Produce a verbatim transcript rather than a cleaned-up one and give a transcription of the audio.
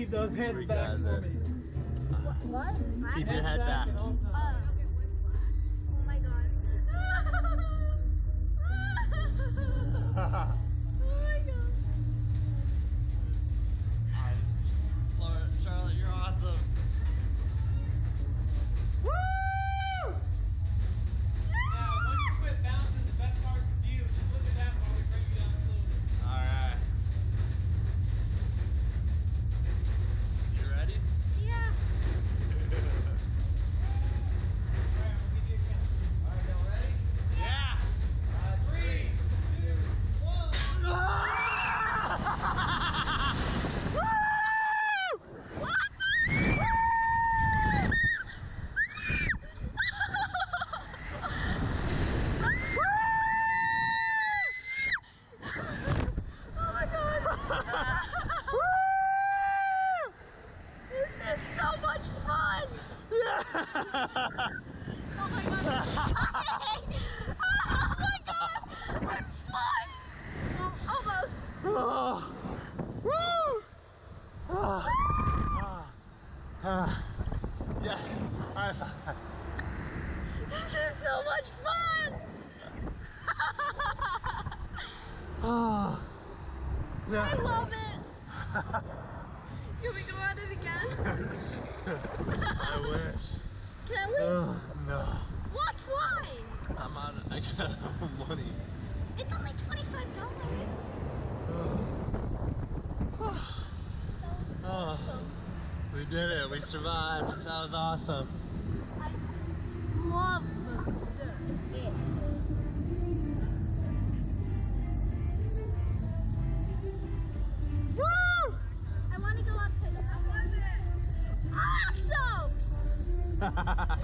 keep those heads We back got for me. What? Keep your head back. Uh, oh my god. Oh my god. Laura, Charlotte, you're awesome. Now, once you quit bouncing, the best part for you, just look at that while we bring you down slowly. Alright. You ready? Yeah. Alright, we'll give you a count. Alright, y'all ready? Yeah! Three, two, one. This is so much fun! Oh my god, I'm flying! Oh my god, I'm flying! Oh, almost! Oh. Woo! Ah. Ah. Yes, high five. This is so much fun! Oh. I Yeah. love it! Can we go at it again? I wish. Can we? Oh, no. What? Why? I'm out of, I got no money. It's only twenty-five dollars. Oh. That was awesome. We did it. We survived. That was awesome. I loved it. Woo! I want to go up to the. How was it? Awesome!